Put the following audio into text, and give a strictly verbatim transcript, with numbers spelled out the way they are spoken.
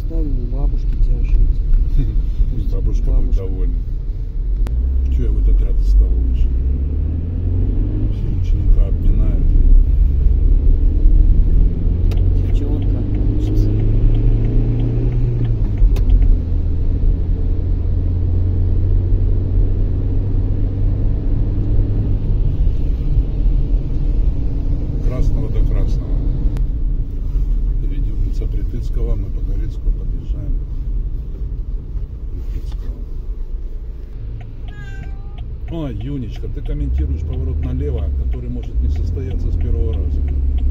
оставим у бабушки тебя жить. Пусть бабушка будет довольна. Че я в этот ряд стал выше? Все ученика обминают. Девчонка получится. Красного до Красного. Впереди улица Припятского, мы по Горецку подъезжаем. Припятского. О, Юнечка, ты комментируешь поворот налево, который может не состояться с первого раза.